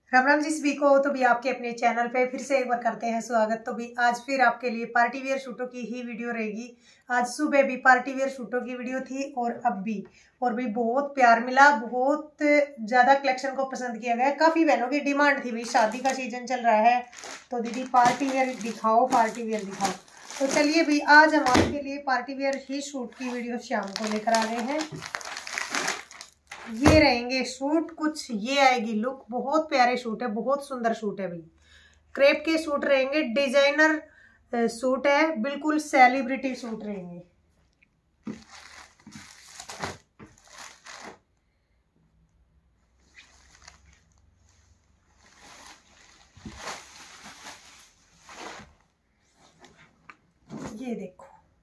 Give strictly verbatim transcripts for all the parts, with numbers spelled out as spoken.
राम राम जी सभी को। तो भी आपके अपने चैनल पे फिर से एक बार करते हैं स्वागत। तो भी आज फिर आपके लिए पार्टी वेयर सूटों की ही वीडियो रहेगी। आज सुबह भी पार्टी वेयर सूटों की वीडियो थी और अब भी और भी बहुत प्यार मिला, बहुत ज़्यादा कलेक्शन को पसंद किया गया। काफ़ी बहनों की डिमांड थी, भाई शादी का सीजन चल रहा है तो दीदी पार्टी वेयर दिखाओ, पार्टी वेयर दिखाओ। तो चलिए भाई, आज हम आपके लिए पार्टी वेयर ही सूट की वीडियो शाम को लेकर आ गए हैं। ये रहेंगे सूट, कुछ ये आएगी लुक। बहुत प्यारे सूट है, बहुत सुंदर सूट है भाई। क्रेप के सूट रहेंगे, डिजाइनर सूट है, बिल्कुल सेलिब्रिटी सूट रहेंगे। ये देखो,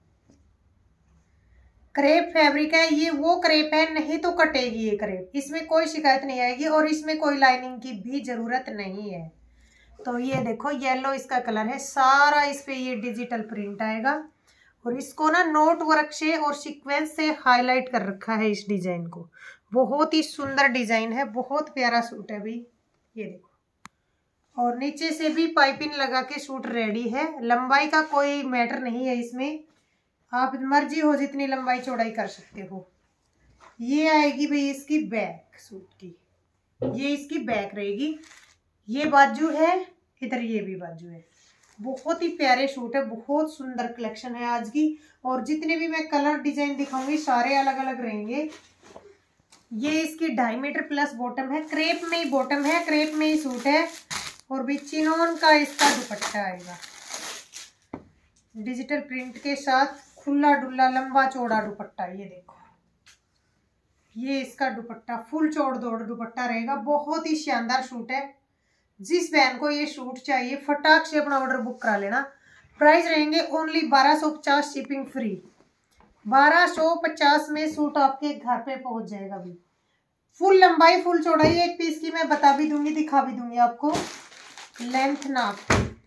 क्रेप फैब्रिक है, ये वो क्रेप है, नहीं तो कटेगी ये क्रेप, इसमें कोई शिकायत नहीं आएगी और इसमें कोई लाइनिंग की भी जरूरत नहीं है। तो ये देखो, येलो इसका कलर है, सारा इस पे ये डिजिटल प्रिंट आएगा और इसको ना नोट वर्क से और सीक्वेंस से हाईलाइट कर रखा है इस डिजाइन को। बहुत ही सुंदर डिजाइन है, बहुत प्यारा सूट है भाई। ये देखो, और नीचे से भी पाइपिंग लगा के सूट रेडी है। लंबाई का कोई मैटर नहीं है इसमें, आप मर्जी हो जितनी लंबाई चौड़ाई कर सकते हो। ये आएगी भाई इसकी बैक सूट की, ये इसकी बैक रहेगी। ये बाजू है, इधर ये भी बाजू है। बहुत ही प्यारे सूट है, बहुत सुंदर कलेक्शन है आज की। और जितने भी मैं कलर डिजाइन दिखाऊंगी सारे अलग अलग रहेंगे। ये इसकी ढाई मीटर प्लस बॉटम है, क्रेप में ही बॉटम है, क्रेप में ही सूट है। और भी चिनोन का इसका दुपट्टा आएगा, डिजिटल प्रिंट के साथ खुला डुल्ला लंबा चौड़ा दुपट्टा। ये देखो, ये इसका दुपट्टा फुल चौड़ दौड़ दुपट्टा रहेगा। बहुत ही शानदार सूट है। जिस बहन को ये सूट चाहिए फटाक से अपना ऑर्डर बुक करा लेना। प्राइस रहेंगे ओनली बारह सौ पचास, शिपिंग फ्री। बारह सौ पचास में सूट आपके घर पे पहुंच जाएगा भी। फुल लंबाई फुल चौड़ाई एक पीस की मैं बता भी दूंगी, दिखा भी दूंगी आपको लेंथ नाप।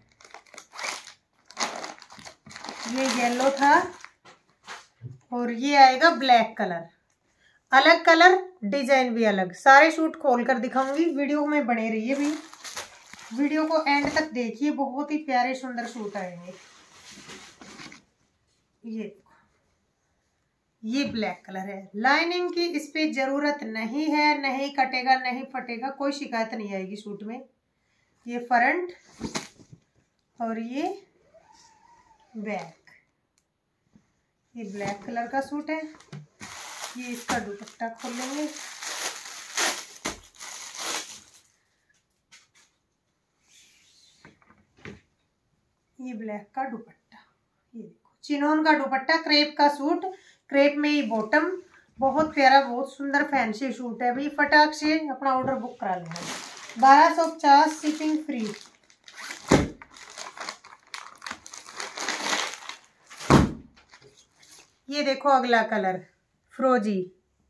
ये येलो था और ये आएगा ब्लैक कलर। अलग कलर, डिजाइन भी अलग। सारे सूट खोलकर दिखाऊंगी, वीडियो में बने रहिए भी। वीडियो को एंड तक देखिए, बहुत ही प्यारे सुंदर सूट आएंगे। ये ये ब्लैक कलर है, लाइनिंग की इस पे जरूरत नहीं है, नहीं कटेगा नहीं फटेगा, कोई शिकायत नहीं आएगी सूट में। ये फ्रंट और ये बैक। ये ब्लैक कलर का सूट है। ये इसका दुपट्टा खोल लेंगे। ये ब्लैक का दुपट्टा, ये देखो चिनोन का दुपट्टा, क्रेप का सूट, क्रेप में ही बॉटम। बहुत प्यारा, बहुत सुंदर फैंसी सूट है भाई। फटाक से अपना ऑर्डर बुक करा लेना। बारह सौ पचास, शिपिंग फ्री। ये देखो अगला कलर, फ्रोजी।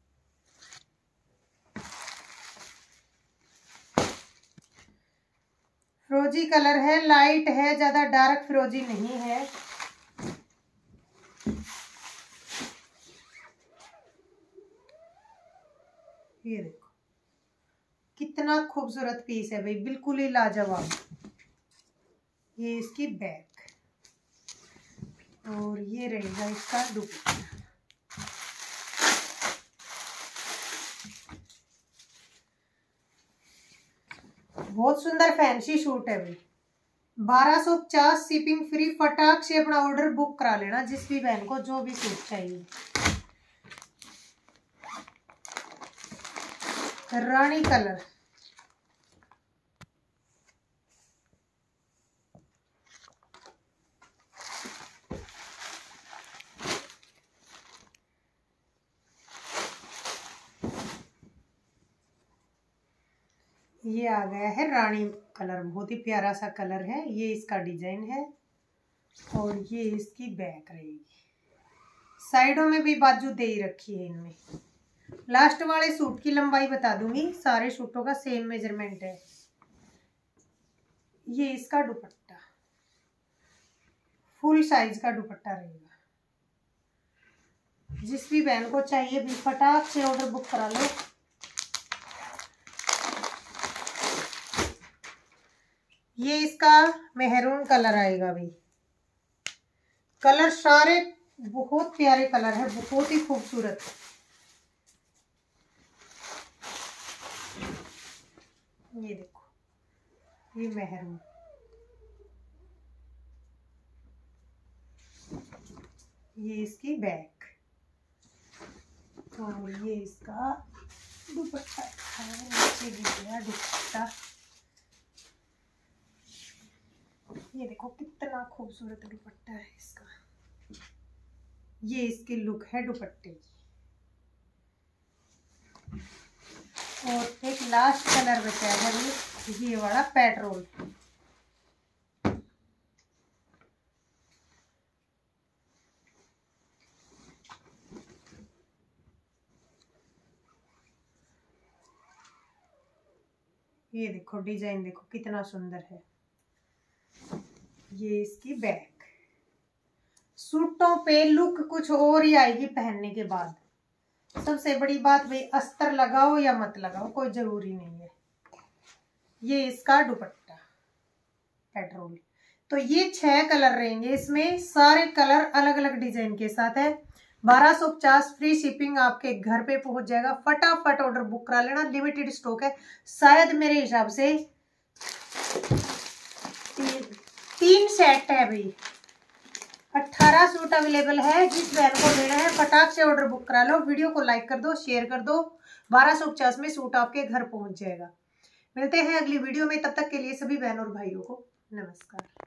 फ्रोजी कलर है, लाइट है, ज्यादा डार्क फ्रोजी नहीं है। ये देखो कितना खूबसूरत पीस है भाई, बिल्कुल ही लाजवाब। ये इसकी बैक और ये रहेगा इसका दुपट्टा। बहुत सुंदर फैंसी सूट है भाई। बारह सौ पचास, शिपिंग फ्री। फटाक से अपना ऑर्डर बुक करा लेना, जिस भी बहन को जो भी सूट चाहिए। रानी कलर, ये आ गया है रानी कलर। बहुत ही प्यारा सा कलर है। ये इसका डिजाइन है और ये इसकी बैक रहेगी। साइडों में भी बाजू दे ही रखी है इनमें। लास्ट वाले सूट की लंबाई बता दूंगी, सारे सूटों का सेम मेजरमेंट है। ये इसका दुपट्टा फुल साइज का दुपट्टा रहेगा। जिस भी बहन को चाहिए भी फटाक से ऑर्डर बुक करा लो। ये इसका मेहरून कलर आएगा भाई। कलर सारे बहुत प्यारे कलर है, बहुत ही खूबसूरत। ये देखो, ये मेहरून, ये इसकी बैक, और ये इसका दुपट्टा है, नीचे गिर गया दुपट्टा। ये देखो कितना खूबसूरत दुपट्टा है इसका। ये इसकी लुक है दुपट्टे की। और एक लास्ट कलर बचा है ये वाला पेट्रोल। ये देखो डिजाइन, देखो कितना सुंदर है। ये इसकी बैक। सूटों पे लुक कुछ और ही आएगी पहनने के बाद। सबसे बड़ी बात भाई, अस्तर लगाओ या मत लगाओ, कोई जरूरी नहीं है। ये इसका दुपट्टा पेट्रोल। तो ये छह कलर रहेंगे इसमें, सारे कलर अलग अलग डिजाइन के साथ है। बारह सौ पचास फ्री शिपिंग आपके घर पे पहुंच जाएगा। फटाफट ऑर्डर बुक करा लेना, लिमिटेड स्टॉक है। शायद मेरे हिसाब से ती, तीन सेट है भाई। अठारह सूट अवेलेबल है। जिस बहन को लेना है फटाक से ऑर्डर बुक करा लो। वीडियो को लाइक कर दो, शेयर कर दो। बारह सौ पचास में सूट आपके घर पहुंच जाएगा। मिलते हैं अगली वीडियो में, तब तक के लिए सभी बहनों और भाइयों को नमस्कार।